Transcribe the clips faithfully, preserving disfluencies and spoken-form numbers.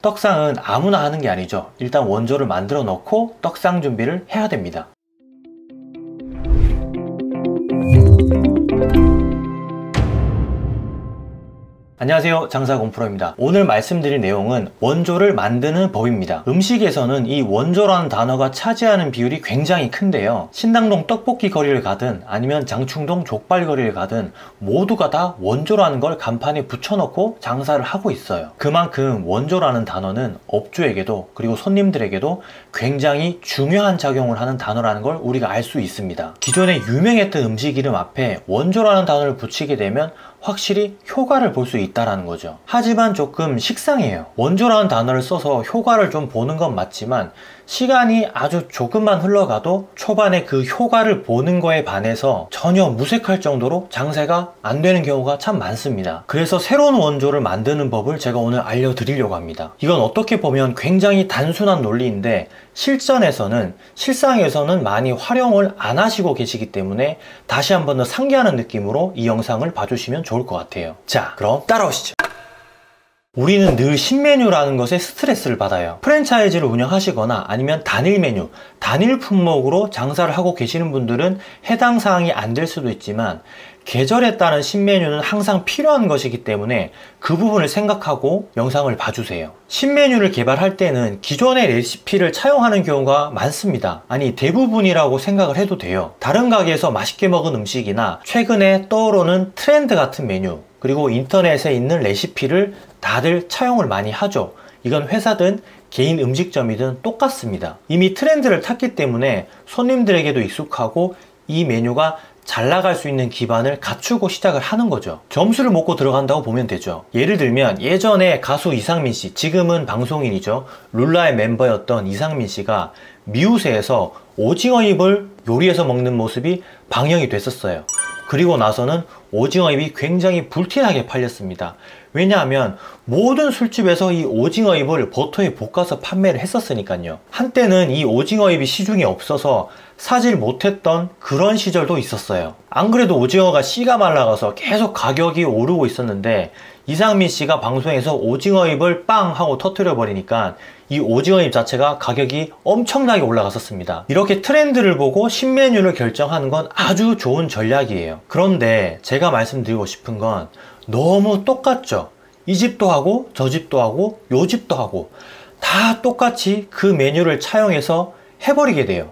떡상은 아무나 하는 게 아니죠. 일단 원조를 만들어 놓고 떡상 준비를 해야 됩니다. 안녕하세요, 장사공프로입니다. 오늘 말씀드릴 내용은 원조를 만드는 법입니다. 음식에서는 이 원조라는 단어가 차지하는 비율이 굉장히 큰데요, 신당동 떡볶이 거리를 가든 아니면 장충동 족발 거리를 가든 모두가 다 원조라는 걸 간판에 붙여놓고 장사를 하고 있어요. 그만큼 원조라는 단어는 업주에게도 그리고 손님들에게도 굉장히 중요한 작용을 하는 단어라는 걸 우리가 알 수 있습니다. 기존에 유명했던 음식 이름 앞에 원조라는 단어를 붙이게 되면 확실히 효과를 볼 수 있다는 거죠. 하지만 조금 식상해요. 원조라는 단어를 써서 효과를 좀 보는 건 맞지만 시간이 아주 조금만 흘러가도 초반에 그 효과를 보는 거에 반해서 전혀 무색할 정도로 장사가 안 되는 경우가 참 많습니다. 그래서 새로운 원조를 만드는 법을 제가 오늘 알려드리려고 합니다. 이건 어떻게 보면 굉장히 단순한 논리인데 실전에서는, 실상에서는 많이 활용을 안 하시고 계시기 때문에 다시 한 번 더 상기하는 느낌으로 이 영상을 봐주시면 좋을 것 같아요. 자, 그럼 따라오시죠. 우리는 늘 신메뉴라는 것에 스트레스를 받아요. 프랜차이즈를 운영하시거나 아니면 단일 메뉴, 단일 품목으로 장사를 하고 계시는 분들은 해당 사항이 안 될 수도 있지만 계절에 따른 신메뉴는 항상 필요한 것이기 때문에 그 부분을 생각하고 영상을 봐주세요. 신메뉴를 개발할 때는 기존의 레시피를 차용하는 경우가 많습니다. 아니, 대부분이라고 생각을 해도 돼요. 다른 가게에서 맛있게 먹은 음식이나 최근에 떠오르는 트렌드 같은 메뉴, 그리고 인터넷에 있는 레시피를 다들 차용을 많이 하죠. 이건 회사든 개인 음식점이든 똑같습니다. 이미 트렌드를 탔기 때문에 손님들에게도 익숙하고 이 메뉴가 잘 나갈 수 있는 기반을 갖추고 시작을 하는 거죠. 점수를 먹고 들어간다고 보면 되죠. 예를 들면 예전에 가수 이상민 씨, 지금은 방송인이죠, 룰라의 멤버였던 이상민 씨가 미우새에서 오징어잎을 요리해서 먹는 모습이 방영이 됐었어요. 그리고 나서는 오징어잎이 굉장히 불티나게 팔렸습니다. 왜냐하면 모든 술집에서 이 오징어잎을 버터에 볶아서 판매를 했었으니까요. 한때는 이 오징어잎이 시중에 없어서 사질 못했던 그런 시절도 있었어요. 안 그래도 오징어가 씨가 말라가서 계속 가격이 오르고 있었는데 이상민 씨가 방송에서 오징어잎을 빵 하고 터뜨려 버리니까 이 오징어잎 자체가 가격이 엄청나게 올라갔었습니다. 이렇게 트렌드를 보고 신메뉴를 결정하는 건 아주 좋은 전략이에요. 그런데 제가 말씀드리고 싶은 건 너무 똑같죠. 이 집도 하고 저 집도 하고 요 집도 하고 다 똑같이 그 메뉴를 차용해서 해버리게 돼요.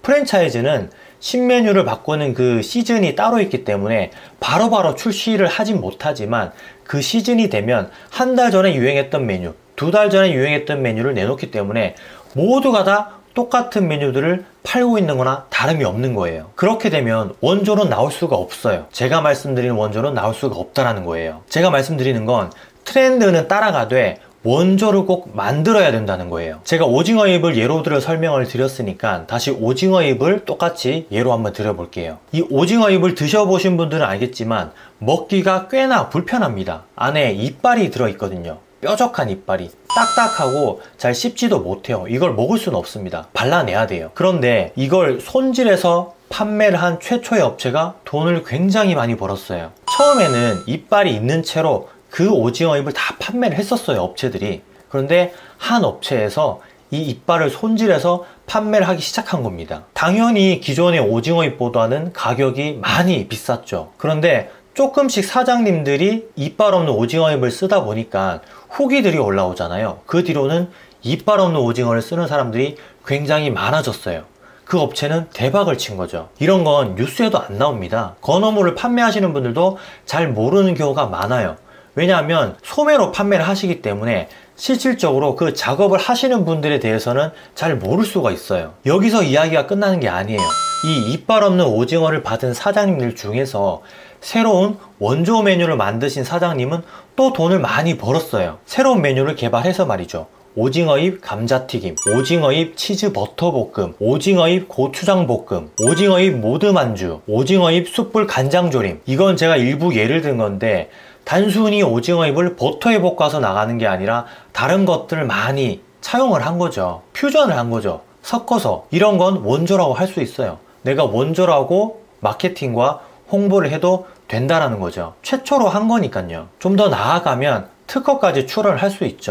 프랜차이즈는 신메뉴를 바꾸는 그 시즌이 따로 있기 때문에 바로바로 바로 출시를 하진 못하지만 그 시즌이 되면 한 달 전에 유행했던 메뉴, 두 달 전에 유행했던 메뉴를 내놓기 때문에 모두가 다 똑같은 메뉴들을 팔고 있는 거나 다름이 없는 거예요. 그렇게 되면 원조는 나올 수가 없어요. 제가 말씀드리는 원조는 나올 수가 없다라는 거예요. 제가 말씀드리는 건 트렌드는 따라가되 원조를 꼭 만들어야 된다는 거예요. 제가 오징어잎을 예로 들어 설명을 드렸으니까 다시 오징어잎을 똑같이 예로 한번 드려볼게요. 이 오징어잎을 드셔보신 분들은 알겠지만 먹기가 꽤나 불편합니다. 안에 이빨이 들어있거든요. 뾰족한 이빨이 딱딱하고 잘 씹지도 못해요. 이걸 먹을 수는 없습니다. 발라내야 돼요. 그런데 이걸 손질해서 판매를 한 최초의 업체가 돈을 굉장히 많이 벌었어요. 처음에는 이빨이 있는 채로 그 오징어잎을 다 판매를 했었어요, 업체들이. 그런데 한 업체에서 이 이빨을 손질해서 판매를 하기 시작한 겁니다. 당연히 기존의 오징어잎보다는 가격이 많이 비쌌죠. 그런데 조금씩 사장님들이 이빨 없는 오징어잎을 쓰다 보니까 후기들이 올라오잖아요. 그 뒤로는 이빨 없는 오징어를 쓰는 사람들이 굉장히 많아졌어요. 그 업체는 대박을 친 거죠. 이런 건 뉴스에도 안 나옵니다. 건어물을 판매하시는 분들도 잘 모르는 경우가 많아요. 왜냐하면 소매로 판매를 하시기 때문에 실질적으로 그 작업을 하시는 분들에 대해서는 잘 모를 수가 있어요. 여기서 이야기가 끝나는 게 아니에요. 이 이빨 없는 오징어를 받은 사장님들 중에서 새로운 원조 메뉴를 만드신 사장님은 또 돈을 많이 벌었어요. 새로운 메뉴를 개발해서 말이죠. 오징어잎 감자튀김, 오징어잎 치즈 버터 볶음, 오징어잎 고추장 볶음, 오징어잎 모듬안주, 오징어잎 숯불 간장조림. 이건 제가 일부 예를 든 건데 단순히 오징어잎을 버터에 볶아서 나가는 게 아니라 다른 것들을 많이 차용을 한 거죠. 퓨전을 한 거죠. 섞어서. 이런 건 원조라고 할 수 있어요. 내가 원조라고 마케팅과 홍보를 해도 된다라는 거죠. 최초로 한 거니까요. 좀 더 나아가면 특허까지 출원을 할 수 있죠.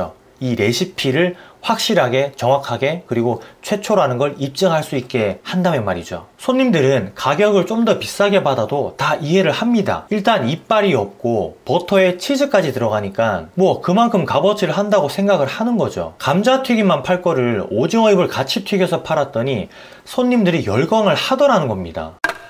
이 레시피를 확실하게 정확하게 그리고 최초라는 걸 입증할 수 있게 한다면 말이죠. 손님들은 가격을 좀 더 비싸게 받아도 다 이해를 합니다. 일단 이빨이 없고 버터에 치즈까지 들어가니까 뭐 그만큼 값어치를 한다고 생각을 하는 거죠. 감자튀김만 팔 거를 오징어잎을 같이 튀겨서 팔았더니 손님들이 열광을 하더라는 겁니다.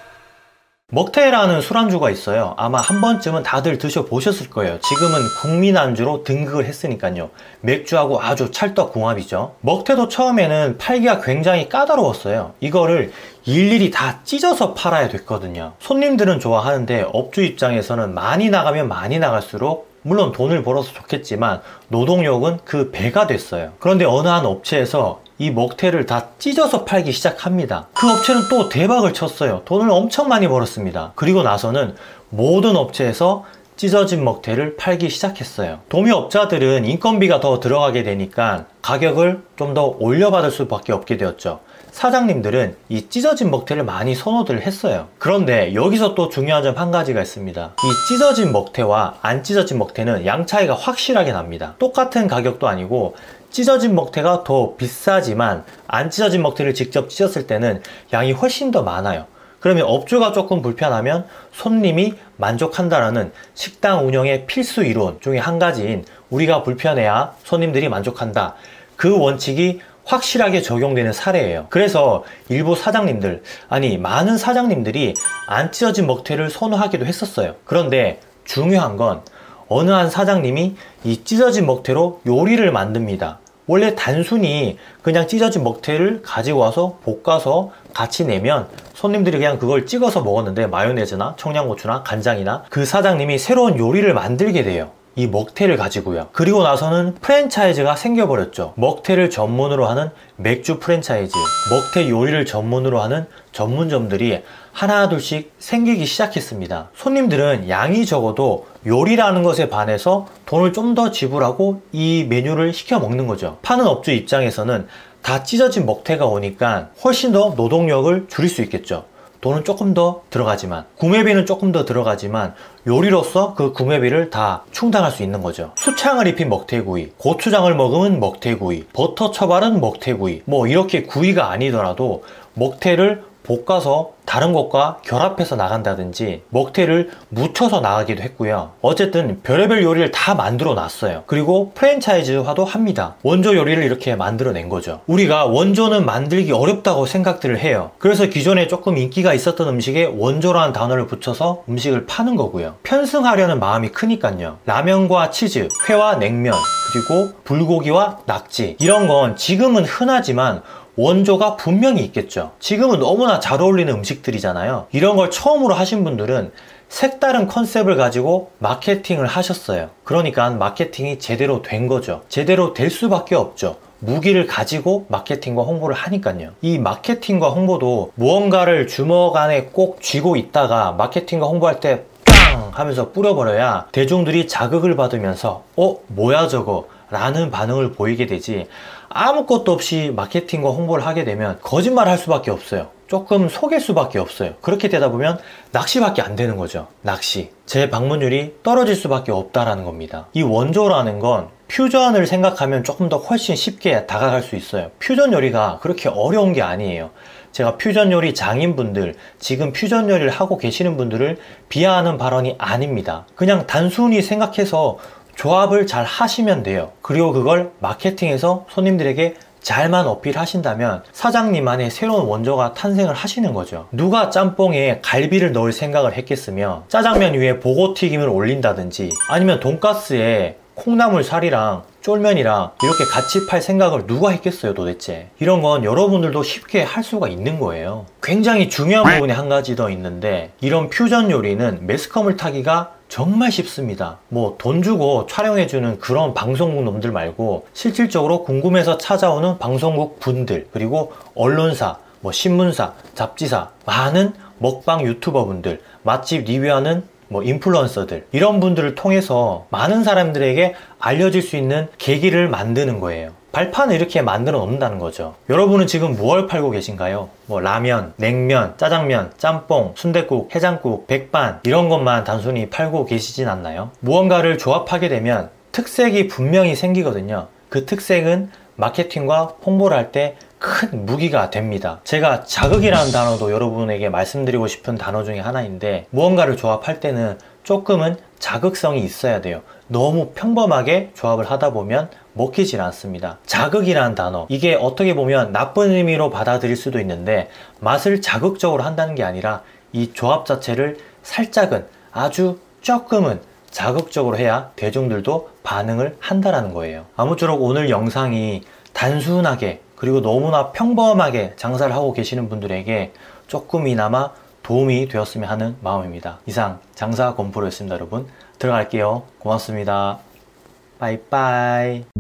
먹태라는 술안주가 있어요. 아마 한 번쯤은 다들 드셔보셨을 거예요. 지금은 국민 안주로 등극을 했으니까요. 맥주하고 아주 찰떡궁합이죠. 먹태도 처음에는 팔기가 굉장히 까다로웠어요. 이거를 일일이 다 찢어서 팔아야 됐거든요. 손님들은 좋아하는데 업주 입장에서는 많이 나가면 많이 나갈수록 물론 돈을 벌어서 좋겠지만 노동력은 그 배가 됐어요. 그런데 어느 한 업체에서 이 먹태를 다 찢어서 팔기 시작합니다. 그 업체는 또 대박을 쳤어요. 돈을 엄청 많이 벌었습니다. 그리고 나서는 모든 업체에서 찢어진 먹태를 팔기 시작했어요. 도매업자들은 인건비가 더 들어가게 되니까 가격을 좀 더 올려받을 수밖에 없게 되었죠. 사장님들은 이 찢어진 먹태를 많이 선호들 했어요. 그런데 여기서 또 중요한 점 한 가지가 있습니다. 이 찢어진 먹태와 안 찢어진 먹태는 양 차이가 확실하게 납니다. 똑같은 가격도 아니고 찢어진 먹태가 더 비싸지만 안 찢어진 먹태를 직접 찢었을 때는 양이 훨씬 더 많아요. 그러면 업주가 조금 불편하면 손님이 만족한다라는 식당 운영의 필수 이론 중에 한 가지인 우리가 불편해야 손님들이 만족한다. 그 원칙이 확실하게 적용되는 사례예요. 그래서 일부 사장님들, 아니 많은 사장님들이 안 찢어진 먹태를 선호하기도 했었어요. 그런데 중요한 건 어느 한 사장님이 이 찢어진 먹태로 요리를 만듭니다. 원래 단순히 그냥 찢어진 먹태를 가지고 와서 볶아서 같이 내면 손님들이 그냥 그걸 찍어서 먹었는데 마요네즈나 청양고추나 간장이나 그 사장님이 새로운 요리를 만들게 돼요. 이 먹태를 가지고요. 그리고 나서는 프랜차이즈가 생겨버렸죠. 먹태를 전문으로 하는 맥주 프랜차이즈, 먹태 요리를 전문으로 하는 전문점들이 하나 둘씩 생기기 시작했습니다. 손님들은 양이 적어도 요리라는 것에 반해서 돈을 좀 더 지불하고 이 메뉴를 시켜 먹는 거죠. 파는 업주 입장에서는 다 찢어진 먹태가 오니까 훨씬 더 노동력을 줄일 수 있겠죠. 돈은 조금 더 들어가지만, 구매비는 조금 더 들어가지만 요리로서 그 구매비를 다 충당할 수 있는 거죠. 수창을 입힌 먹태구이, 고추장을 먹으면 먹태구이, 버터 처발은 먹태구이, 뭐 이렇게 구이가 아니더라도 먹태를 볶아서 다른 것과 결합해서 나간다든지 먹태를 묻혀서 나가기도 했고요. 어쨌든 별의별 요리를 다 만들어 놨어요. 그리고 프랜차이즈화도 합니다. 원조 요리를 이렇게 만들어낸 거죠. 우리가 원조는 만들기 어렵다고 생각들을 해요. 그래서 기존에 조금 인기가 있었던 음식에 원조라는 단어를 붙여서 음식을 파는 거고요. 편승하려는 마음이 크니까요. 라면과 치즈, 회와 냉면, 그리고 불고기와 낙지, 이런 건 지금은 흔하지만 원조가 분명히 있겠죠. 지금은 너무나 잘 어울리는 음식들이잖아요. 이런 걸 처음으로 하신 분들은 색다른 컨셉을 가지고 마케팅을 하셨어요. 그러니까 마케팅이 제대로 된 거죠. 제대로 될 수밖에 없죠. 무기를 가지고 마케팅과 홍보를 하니까요. 이 마케팅과 홍보도 무언가를 주먹 안에 꼭 쥐고 있다가 마케팅과 홍보할 때 빵 하면서 뿌려버려야 대중들이 자극을 받으면서 어? 뭐야 저거? 라는 반응을 보이게 되지, 아무것도 없이 마케팅과 홍보를 하게 되면 거짓말 할 수밖에 없어요. 조금 속일 수밖에 없어요. 그렇게 되다 보면 낚시밖에 안 되는 거죠. 낚시. 제 방문율이 떨어질 수밖에 없다라는 겁니다. 이 원조라는 건 퓨전을 생각하면 조금 더 훨씬 쉽게 다가갈 수 있어요. 퓨전 요리가 그렇게 어려운 게 아니에요. 제가 퓨전 요리 장인분들, 지금 퓨전 요리를 하고 계시는 분들을 비하하는 발언이 아닙니다. 그냥 단순히 생각해서 조합을 잘 하시면 돼요. 그리고 그걸 마케팅해서 손님들에게 잘만 어필하신다면 사장님만의 새로운 원조가 탄생을 하시는 거죠. 누가 짬뽕에 갈비를 넣을 생각을 했겠으며 짜장면 위에 보고튀김을 올린다든지 아니면 돈가스에 콩나물 살이랑 쫄면이랑 이렇게 같이 팔 생각을 누가 했겠어요 도대체. 이런 건 여러분들도 쉽게 할 수가 있는 거예요. 굉장히 중요한 부분이 한 가지 더 있는데, 이런 퓨전 요리는 매스컴을 타기가 정말 쉽습니다. 뭐 돈 주고 촬영해주는 그런 방송국 놈들 말고 실질적으로 궁금해서 찾아오는 방송국 분들, 그리고 언론사, 뭐 신문사, 잡지사, 많은 먹방 유튜버 분들, 맛집 리뷰하는 뭐 인플루언서들, 이런 분들을 통해서 많은 사람들에게 알려질 수 있는 계기를 만드는 거예요. 발판을 이렇게 만들어 놓는다는 거죠. 여러분은 지금 무얼 팔고 계신가요? 뭐 라면, 냉면, 짜장면, 짬뽕, 순댓국, 해장국, 백반, 이런 것만 단순히 팔고 계시진 않나요? 무언가를 조합하게 되면 특색이 분명히 생기거든요. 그 특색은 마케팅과 홍보를 할 때 큰 무기가 됩니다. 제가 자극이라는 단어도 여러분에게 말씀드리고 싶은 단어 중에 하나인데, 무언가를 조합할 때는 조금은 자극성이 있어야 돼요. 너무 평범하게 조합을 하다 보면 먹히질 않습니다. 자극이라는 단어, 이게 어떻게 보면 나쁜 의미로 받아들일 수도 있는데, 맛을 자극적으로 한다는 게 아니라 이 조합 자체를 살짝은, 아주 조금은 자극적으로 해야 대중들도 반응을 한다라는 거예요. 아무쪼록 오늘 영상이 단순하게 그리고 너무나 평범하게 장사를 하고 계시는 분들에게 조금이나마 도움이 되었으면 하는 마음입니다. 이상 장사 건프로였습니다. 여러분 들어갈게요. 고맙습니다. 빠이빠이.